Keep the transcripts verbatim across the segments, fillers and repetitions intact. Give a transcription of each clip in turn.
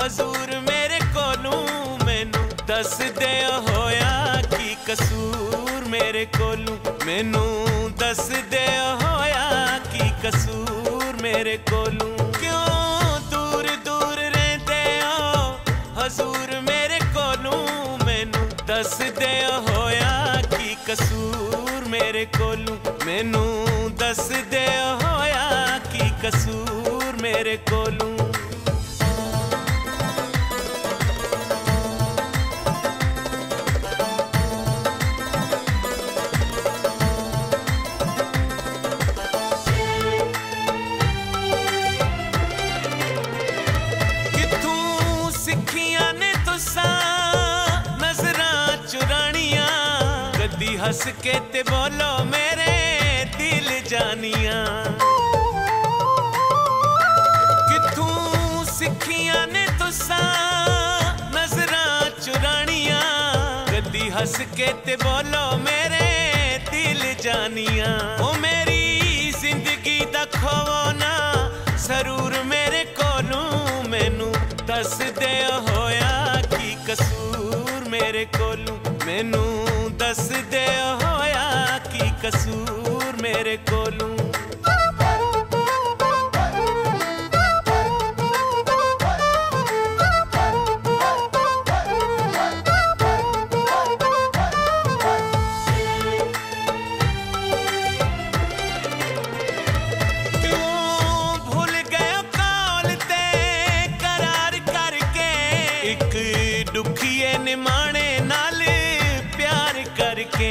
हजूर मेरे कोलू मैनू दस दे होया की कसूर मेरे कोलू मैनू दस दे होया की कसूर मेरे कोलू क्यों दूर दूर रहते हो हजूर मेरे कोलू मैनू दस दे होया की कसूर मेरे कोलू मैनू दस दे होया की कसूर मेरे कोलू हंस के ते बोलो मेरे दिल जानिया किथों सिखियां ने तुसा नजरां चुरानिया कदी हंस के ते बोलो मेरे दिल जानिया ओ मेरी जिंदगी दा खोना जरूर मेरे कोलू मैनू दस दे होया की कसूर मेरे कोलू मैनू दस दे होया की कसूर मेरे कोलू क्यों भूल गए कौल ते करार करके एक दुखिए निमाणे नाल करके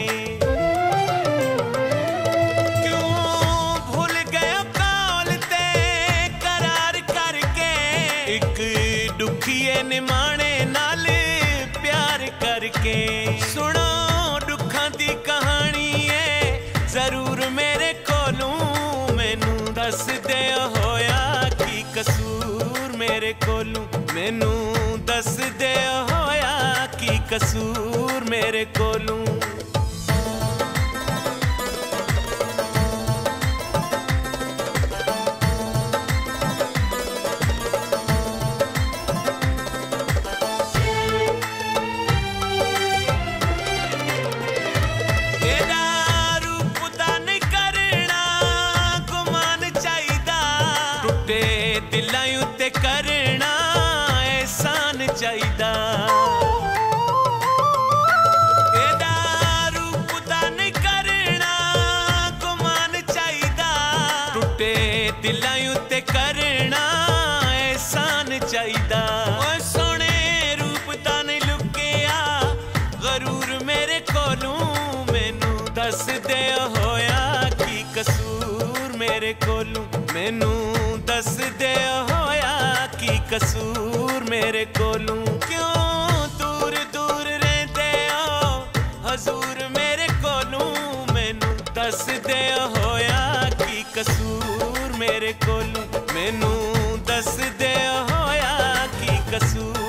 क्यों भूल गए कौल ते करार करके एक दुखिए निमाणे नाल प्यार करके सुनो दुखां दी कहानी है जरूर मेरे कोलू मैनू दस दे होया की कसूर मेरे कोलू मैनू दस दे होया की कसूर मेरे कोलू तेरा रूप दान करना गुमान चाहिदा टुटे दिलां उत्ते करना एहसान चाहिदा दिलां उत्ते करना एहसान चाहिदा ओए सोने रूप दा नहीं लुकिया गरूर मेरे कोलू मैनू दस दे होया की कसूर मेरे कोलू मैनू दस दे होया की कसूर मेरे कोलू क्यों दूर दूर रहते हो हजूर मेरे कोलू मैनू दस दे होया की कसूर मेरे कोलू मैनू दस दे होया की कसूर